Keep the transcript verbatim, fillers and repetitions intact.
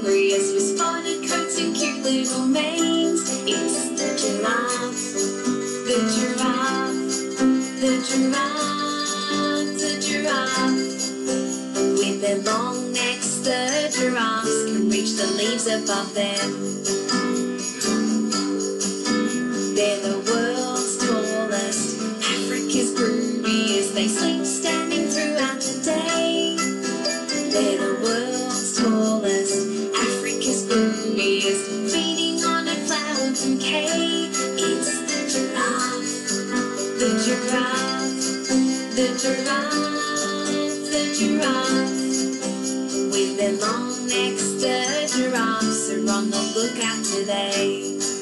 hungriest with spotted coats and cute little manes. It's the giraffe, the giraffe, the giraffe, the giraffe. With their long necks, the giraffes can reach the leaves above them. They're the world's tallest, Africa's grooviest. They sleep standing throughout the day. They're the world's tallest, Africa's grooviest, feeding on a flower bouquet. It's the giraffe, the giraffe, the giraffe, the giraffe. With their long necks, the giraffes are on the lookout today.